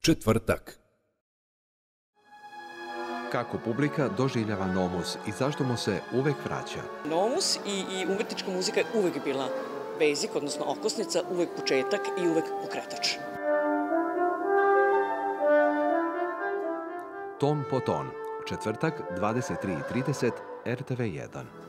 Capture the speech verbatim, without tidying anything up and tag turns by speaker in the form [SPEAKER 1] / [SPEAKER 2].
[SPEAKER 1] četvrtak.
[SPEAKER 2] Kako publika doživljava Nomus i zašto mu se uvek vraća?
[SPEAKER 3] Nomus i, i umetnička muzika je uvek bila basic, odnosno okosnica, uvek početak i uvek pokretač.
[SPEAKER 2] Ton po ton, četvrtak, dvadeset tri i trideset, R T V jedan.